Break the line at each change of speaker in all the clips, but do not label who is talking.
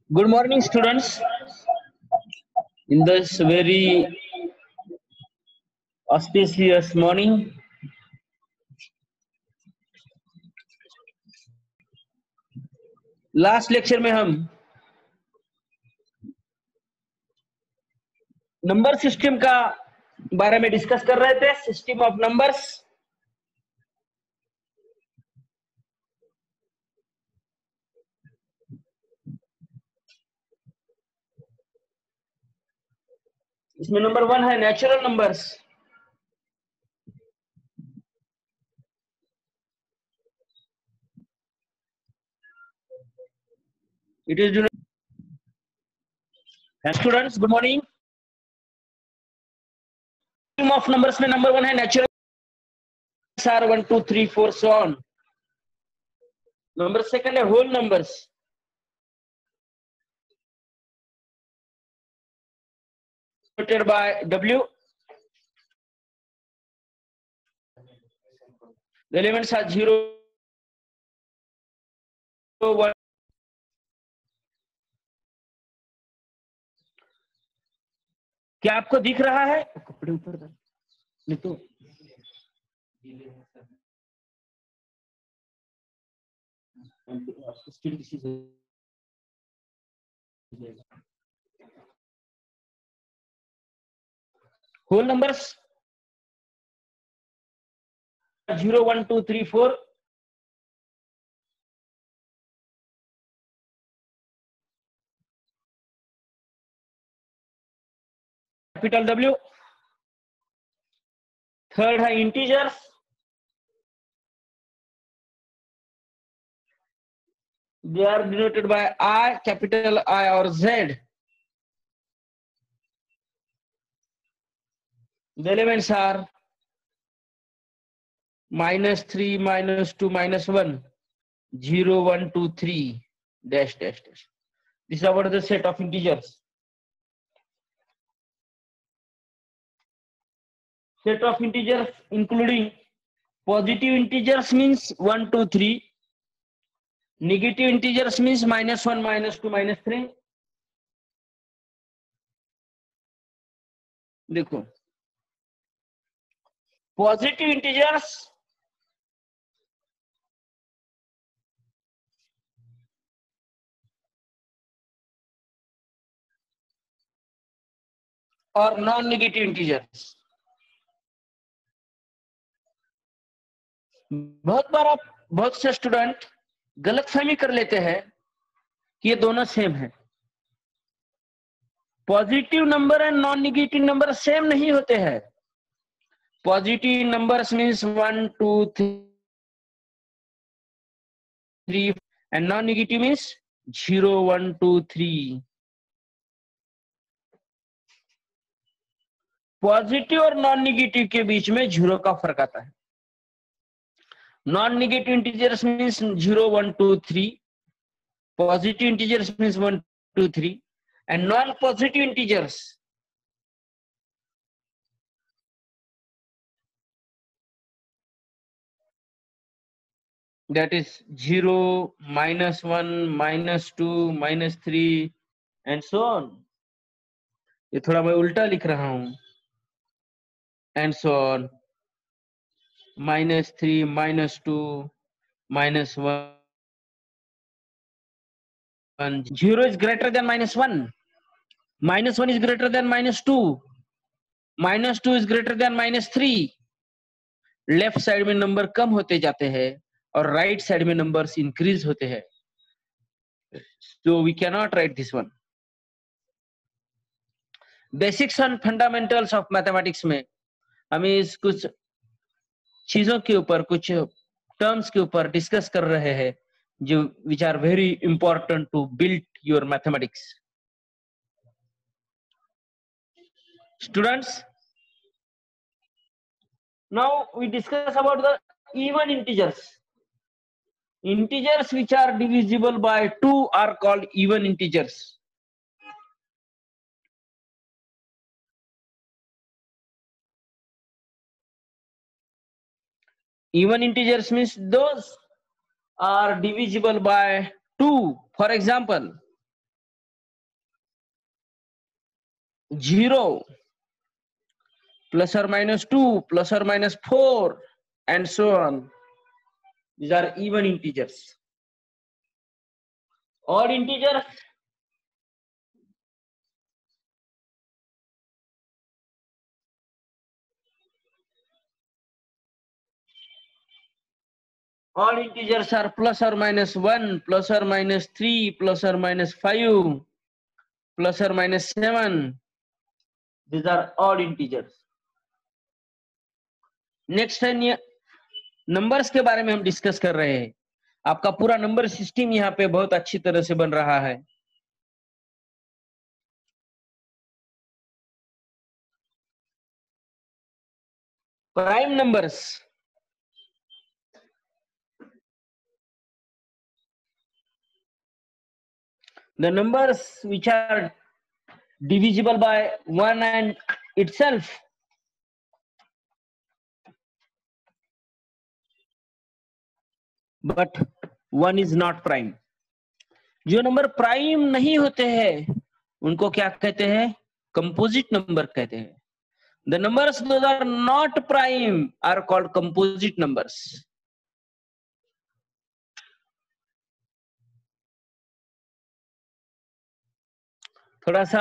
Good morning, students. In this very auspicious morning, last lecture में हम number system का बारे में डिस्कस कर रहे थे, सिस्टम ऑफ नंबर्स। इसमें नंबर 1 है natural numbers. It is students, good morning. System of numbers में नंबर 1 है natural are 1 2 3 4 so on. Number second है whole numbers. Denoted by W. The elements are 0, 1. क्या आपको दिख रहा है? कपड़े ऊपर डाल, नहीं तो whole numbers 0 1 2 3 4। Capital W। Third है integers. They are denoted by I, capital I or Z. The elements are -3, -2, -1, 0, 1, 2, 3, dash, dash, dash. This is about the set of integers. Set of integers including positive integers means 1, 2, 3. Negative integers means -1, -2, -3. देखो, positive integers और non-negative integers। बहुत बार आप बहुत से student गलतफहमी कर लेते हैं कि ये दोनों सेम है। Positive number and non negative number same नहीं होते हैं। Positive numbers means 1 2 3 and non negative means 0 1 2 3। Positive और नॉन नेगेटिव के बीच में 0 का फर्क आता है। Non negative integers means 0 1 2 3, positive integers means 1 2 3 and non-positive integers that is 0 -1 -2 -3 and so on। ये थोड़ा मैं उल्टा लिख रहा हूं। and so on, -3 -2 -1। 0 is greater than -1, -1 is greater than -2, -2 is greater than -3। Left side में नंबर कम होते जाते हैं और राइट साइड में नंबर्स इंक्रीज होते हैं। So we cannot write this one। Basics and fundamentals of mathematics में हम इस कुछ चीजों के ऊपर, कुछ टर्म्स के ऊपर डिस्कस कर रहे हैं जो which are very important to build your mathematics. Students, now we discuss about the even integers। Integers which are divisible by 2 are called even integers। Even integers means those are divisible by 2। For example, 0, plus or minus 2, plus or minus 4, and so on. These are even integers. Odd integers, all integers are plus or minus 1, plus or minus 3, plus or minus 5, plus or minus 7. These are odd integers. Next है numbers के बारे में हम discuss कर रहे हैं. आपका पूरा नंबर सिस्टम यहाँ पे बहुत अच्छी तरह से बन रहा है. Prime numbers, the numbers which are divisible by 1 and itself, but 1 is not prime. जो नंबर प्राइम नहीं होते हैं उनको क्या कहते हैं? कंपोजिट नंबर कहते हैं. The numbers those are not prime are called composite numbers. थोड़ा सा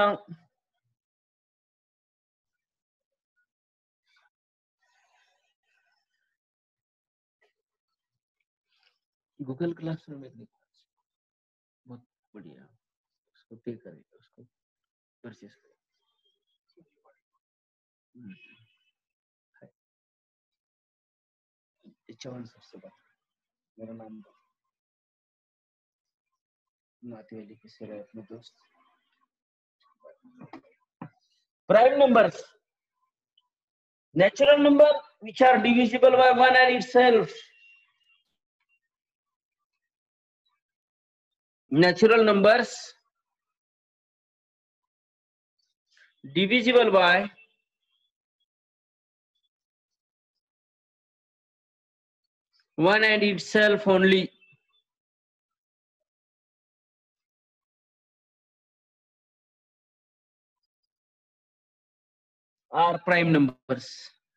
गूगल क्लासरूम में देखो, बहुत बढ़िया, उसको पे करेगा, उसको परचेस करेगा. चौहान सबसे बात, मेरा नाम नाते वाली किसी रहे अपने दोस्त. Prime numbers, natural number which are divisible by 1 and itself. Natural numbers divisible by 1 and itself only. Are prime numbers.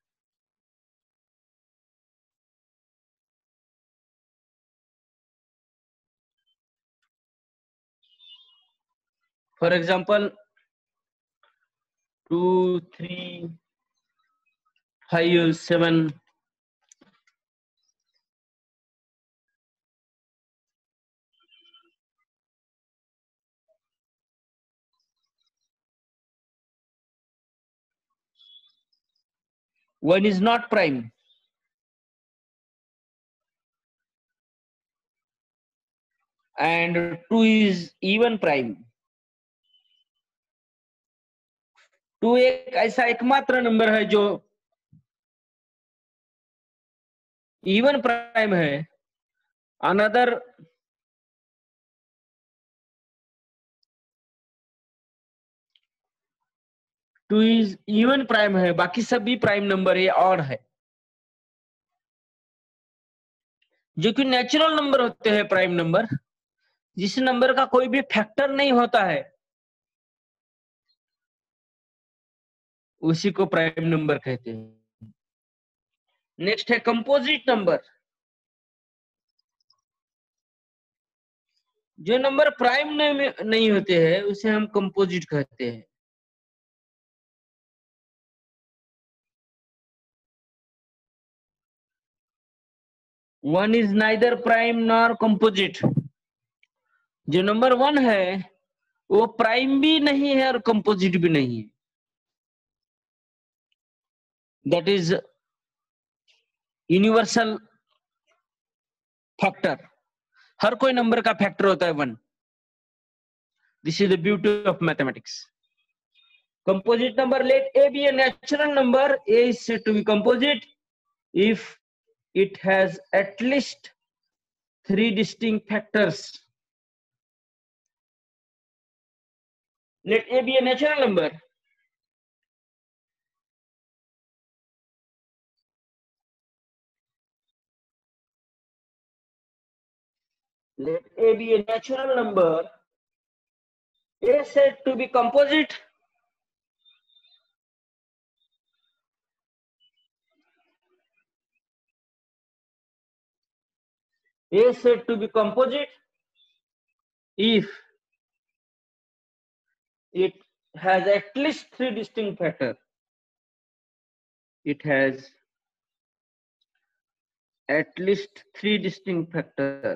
For example, 2, 3, 5, 7. One is not prime. And 2 is even prime. 2 एक ऐसा एकमात्र नंबर है जो even prime है. Another 2 is even prime है, बाकी सब भी प्राइम नंबर है, ऑड है. जो कि नेचुरल नंबर होते हैं प्राइम नंबर, जिस नंबर का कोई भी फैक्टर नहीं होता है उसी को प्राइम नंबर कहते हैं. नेक्स्ट है कंपोजिट नंबर. जो नंबर प्राइम नहीं होते हैं उसे हम कंपोजिट कहते हैं. One is neither prime nor composite. जो नंबर 1 है वो प्राइम भी नहीं है और कंपोजिट भी नहीं है. That is universal factor. हर कोई नंबर का फैक्टर होता है 1. This is the beauty of mathematics. Composite number, let a be a natural number. A is said to be composite if it has at least 3 distinct factors. Let A be a natural number. Let A be a natural number. A is said to be composite A is said to be composite if it has at least three distinct factors. It has at least three distinct factors.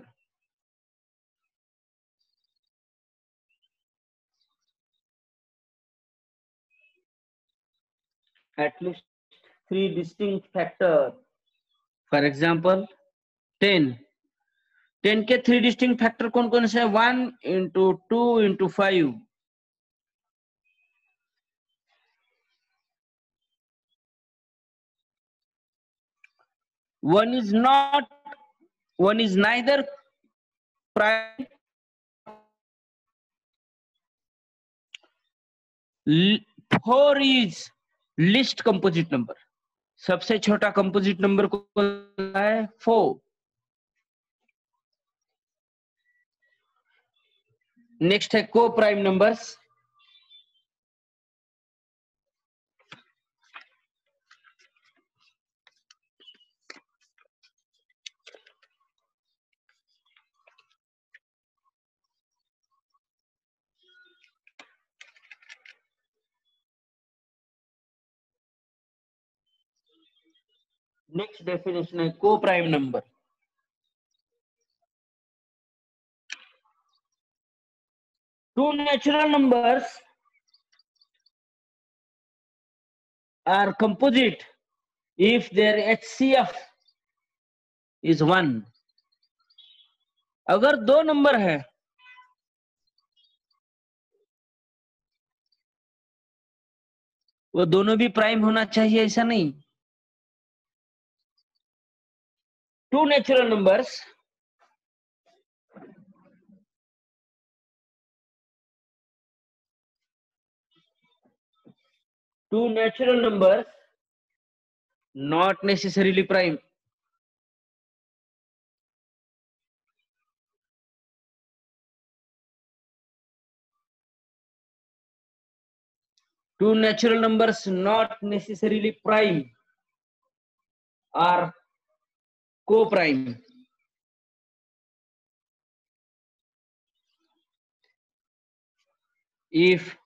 At least three distinct factors. For example, 10. 10 के three distinct factor कौन कौन से हैं? 1 into 2 into 5. One is neither prime. 4 is least composite number. सबसे छोटा composite number कौन है? 4. Next है co prime numbers. Next definition है co prime number. Two natural numbers are composite if their HCF is 1. अगर दो नंबर है वो दोनों भी प्राइम होना चाहिए, ऐसा नहीं. Two natural numbers not necessarily prime. Two natural numbers not necessarily prime are co-prime if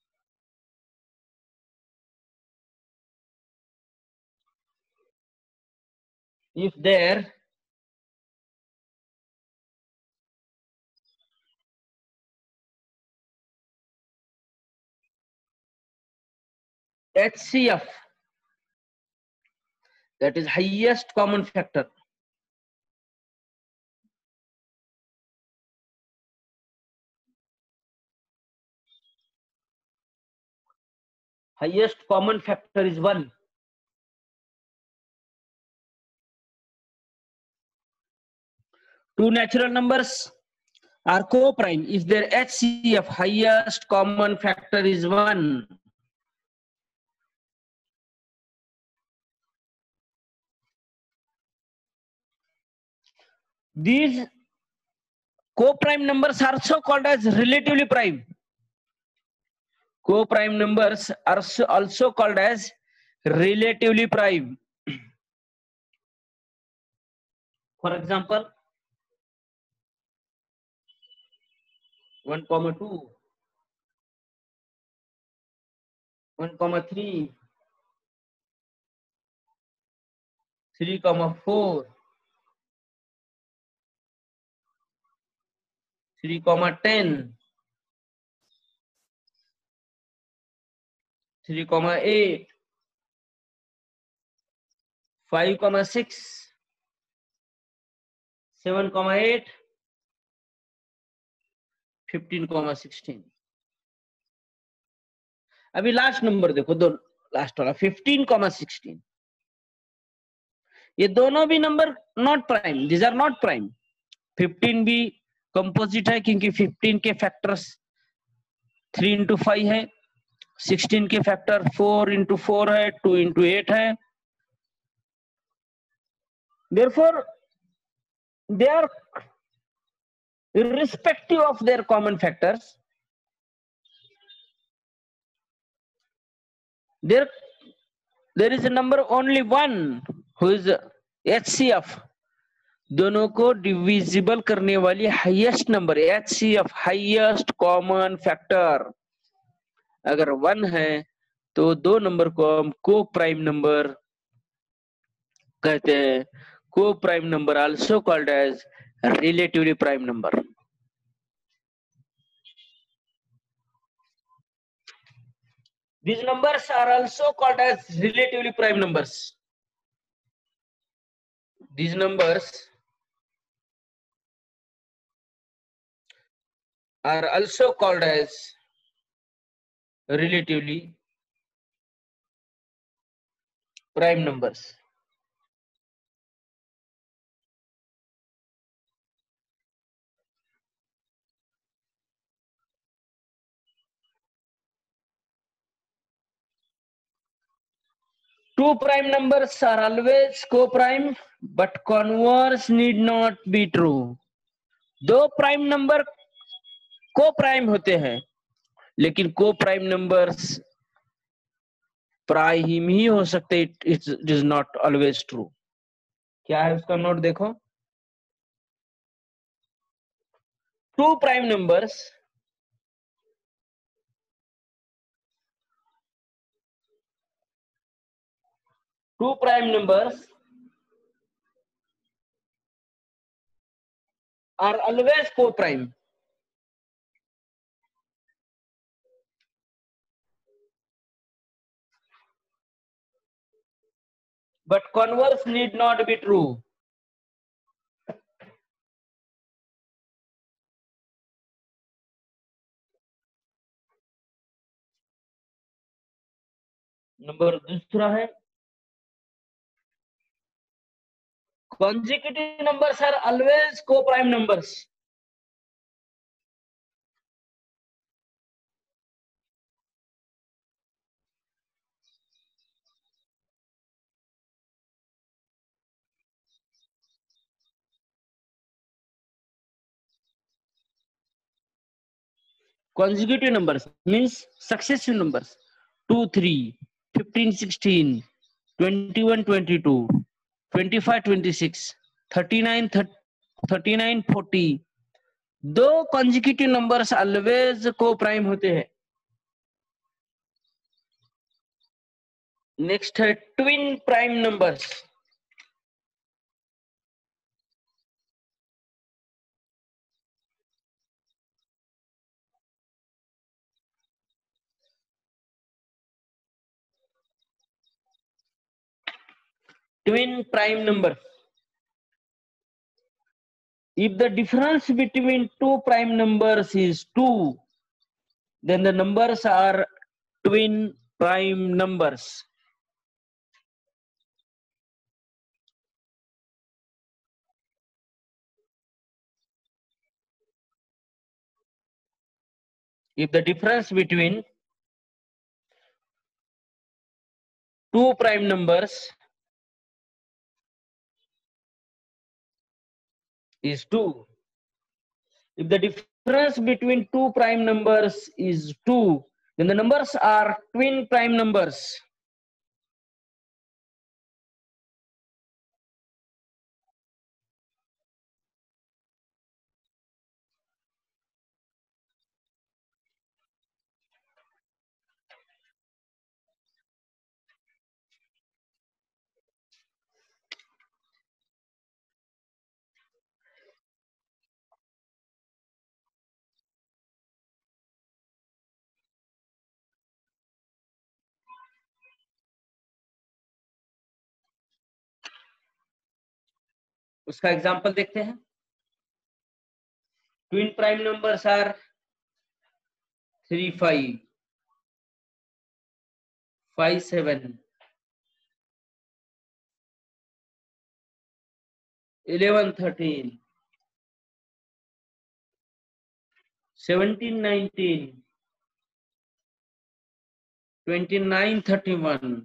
their HCF, that is highest common factor, highest common factor is 1. Two natural numbers are co-prime if their HCF, highest common factor, is 1. These co-prime numbers are also called as relatively prime. Co-prime numbers are also called as relatively prime. For example, 1, 2, 1, 3, 3, 4, 3, 10, 3, 8, 5, 6, 7, 8, 15, 16. अभी last number देखो, दो last वाला 15, 16. ये दोनों भी number not prime, these are not prime. 15 भी composite है क्योंकि 15 के फैक्टर्स 3 into 5 है. 16 के फैक्टर 4 into 4 है, 2 into 8 है. Therefore, they are irrespective of their common factors. There is a number only one who is HCF. दोनों को डिविजिबल करने वाली highest number, HCF highest common factor, अगर 1 है तो दो नंबर को हम को प्राइम नंबर कहते हैं। Co prime number also called as relatively prime number. These numbers are also called as relatively prime numbers. These numbers are also called as relatively prime numbers. Two prime numbers are always co-prime, but converse need not be true. दो prime number co prime होते हैं, लेकिन को prime numbers prime ही हो सकते, it is not always true. क्या है उसका नोट देखो। Two prime numbers are always co-prime, but converse need not be true. नंबर दूसरा है consecutive numbers are always co-prime numbers. Consecutive numbers means successive numbers 2 3 15 16 21 22 25 26 39 39 40 दो consecutive numbers always co-prime होते हैं। नेक्स्ट है twin prime numbers. Twin prime number, if the difference between two prime numbers is 2, then the numbers are twin prime numbers. If the difference between two prime numbers is 2, if the difference between two prime numbers is 2, then the numbers are twin prime numbers. उसका example देखते हैं। Twin prime numbers are 3 5 5 7 11 13 17 19 29 31।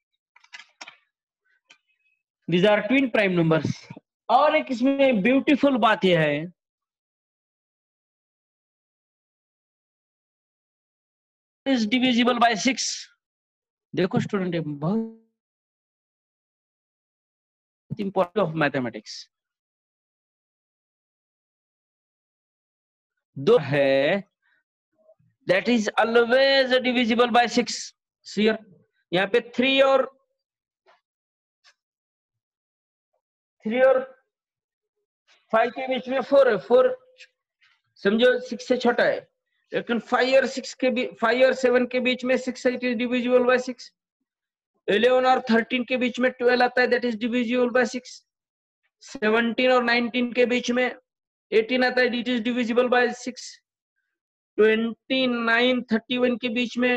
These are twin prime numbers। और एक इसमें beautiful बात यह है, is divisible by 6। देखो स्टूडेंट, बहुत इंपॉर्टेंट ऑफ मैथमेटिक्स। 2 है, that is always divisible by 6. Here यहाँ पे 3 और 5 के बीच में 4 है, 4 समझो 6 से छोटा है, लेकिन 5 और 6 के बीच, 5 और 7 के बीच में 6 है, इट इज डिविजिबल बाय 6. 11 और 13 के बीच में 12 आता है, दैट इज डिविजिबल बाय 6. 17 और 19 के बीच में 18 आता है, इट इज डिविजिबल बाय 6. 29 31 के बीच में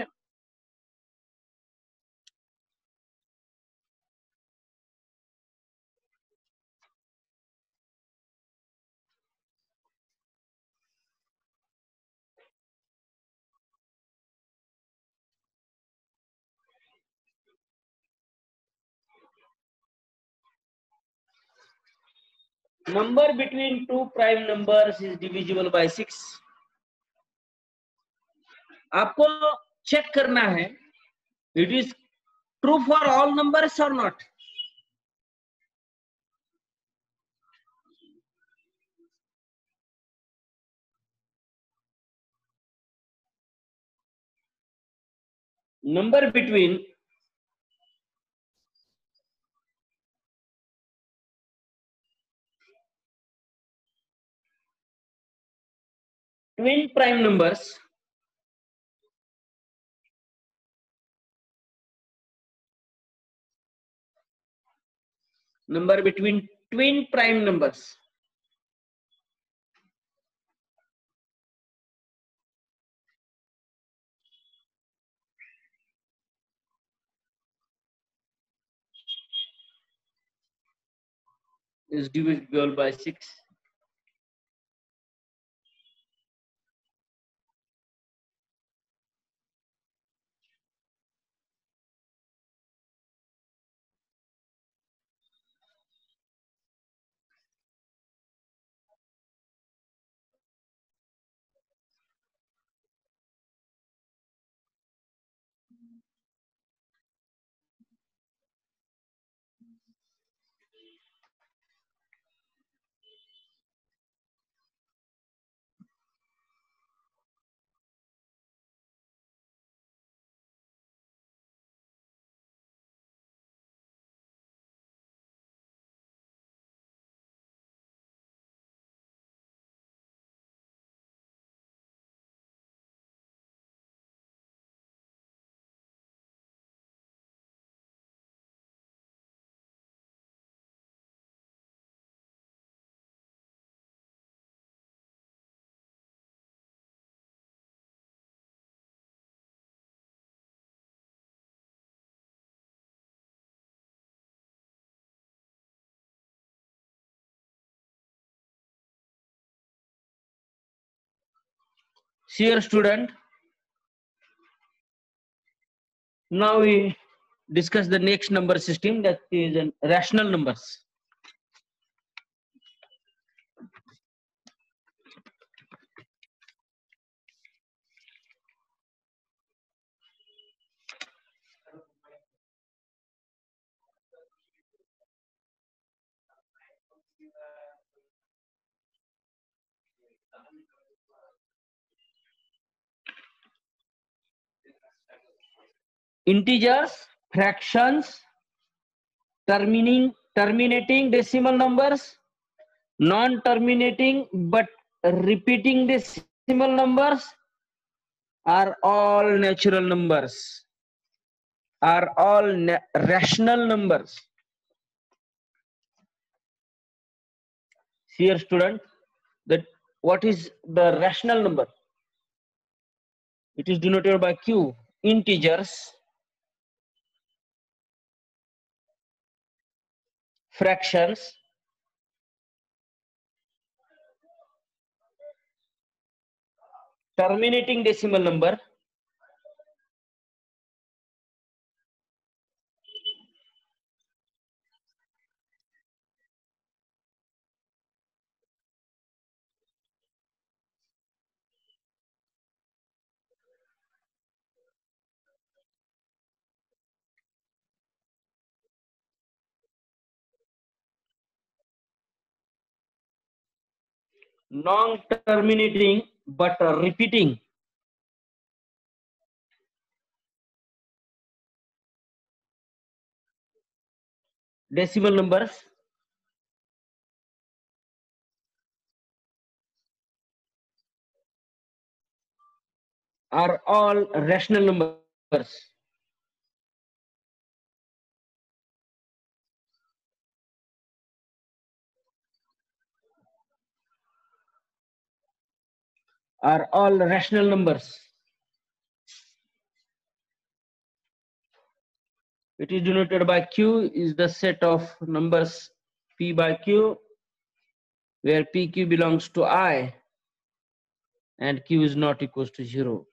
number between two prime numbers is divisible by 6. आपको चेक करना है it is true for all numbers और not. number between twin prime numbers number between twin prime numbers is divisible by 6. Dear student, now we discuss the next number system, that is rational numbers. Integers, fractions, terminating decimal numbers, non-terminating but repeating decimal numbers are all natural numbers, are all rational numbers. Here student, that what is the rational number? It is denoted by Q. Integers, fractions, terminating decimal number, non-terminating but repeating. Decimal numbers are all rational numbers. Are all rational numbers. It is denoted by Q is the set of numbers P by Q, where PQ belongs to I and Q is not equals to 0.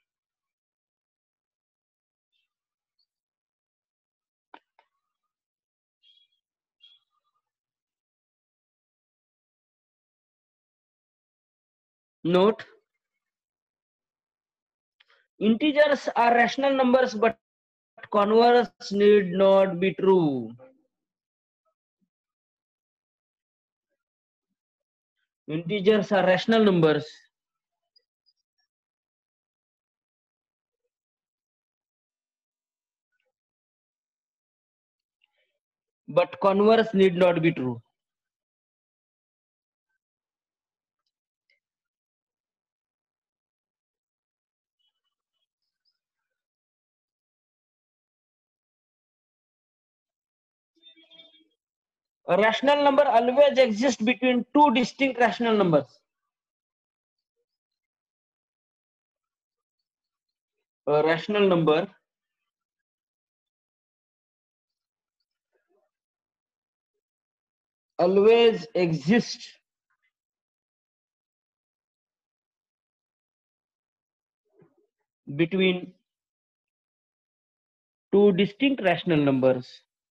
Note, integers are rational numbers, but converse need not be true. Integers are rational numbers, but converse need not be true. A rational number always exists between two distinct rational numbers. A rational number always exists between two distinct rational numbers.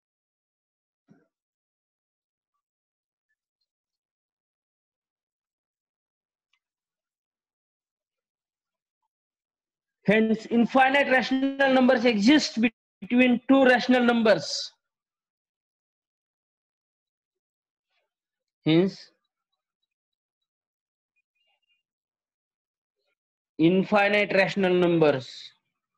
Hence, infinite rational numbers exist between two rational numbers. Hence, infinite rational numbers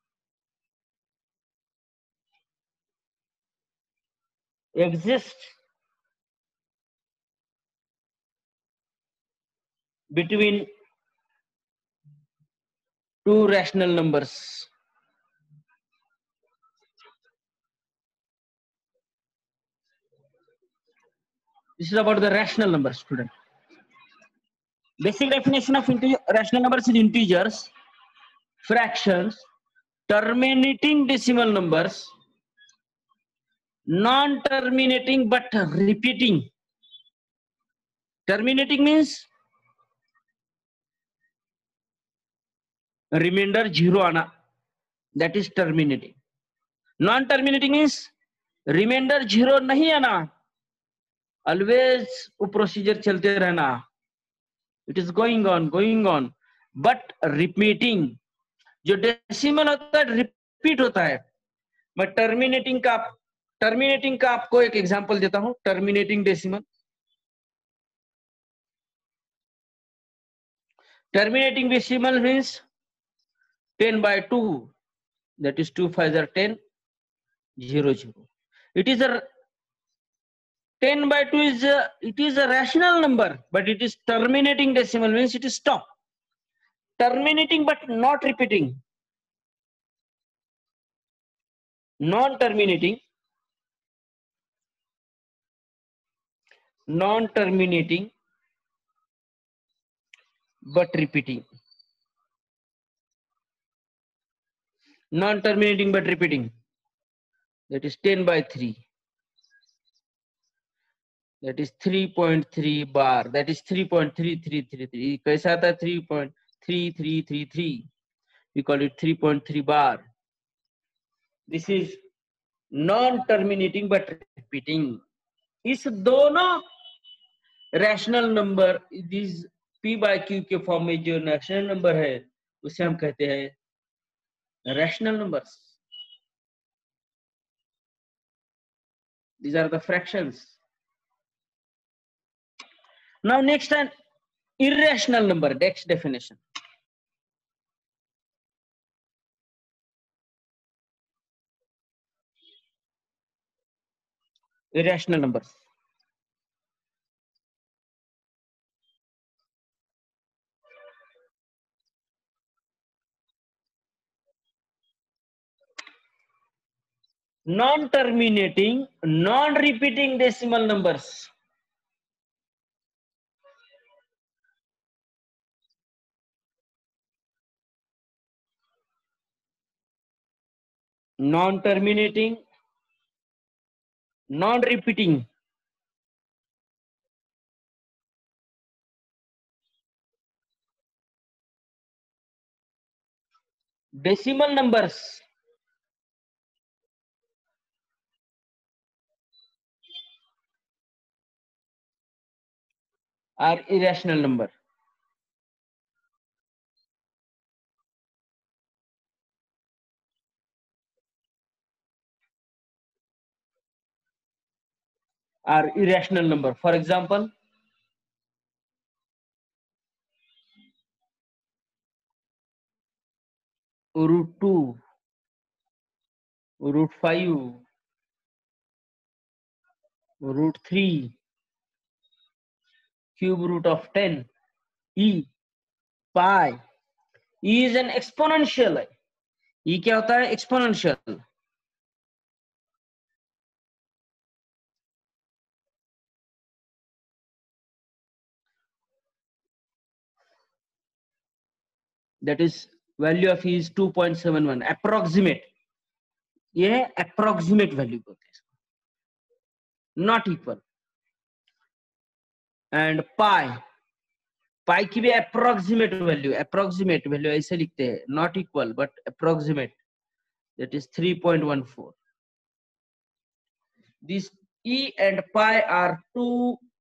exist between two rational numbers. This is about the rational numbers, student. Basic definition of rational numbers is integers, fractions, terminating decimal numbers, non-terminating but repeating. Terminating means remainder 0 आना, that is terminating. Non-terminating means remainder 0 नहीं आना, always वो procedure चलते रहना. It is going on, but repeating. जो decimal होता है repeat होता है. मैं टर्मिनेटिंग का आपको एक एग्जांपल देता हूं. Terminating decimal. Terminating decimal means 10 by 2, that is 2 5s are 10, 0 0. It is a 10 by 2 is it is a rational number, but it is terminating decimal means it is stop. Terminating but not repeating. Non-terminating but repeating. Non-terminating but repeating. That is 10 by 3. That is 3.3 bar. That is 3.3333. कैसा आता है 3.3333? We call it 3.3 bar. This is non-terminating but repeating. इस दोनों rational number this P by Q के form में जो rational number है उसे हम कहते हैं rational numbers. These are the fractions. Now next, an irrational number. Next definition. irrational numbers. Non-terminating, non-repeating decimal numbers. Non-terminating, non-repeating. Decimal numbers are irrational number. Are irrational number. For example, root 2, root 5, root 3, cube root of 10, e, pi. E is an exponential. E क्या होता है? Exponential. That is value of e is 2.71. Approximate. ये है approximate value बोलते हैं इसको. Not equal. And pi. Pi की भी approximate value ऐसे लिखते हैं. Not equal but approximate. That is 3.14. These e and pi are two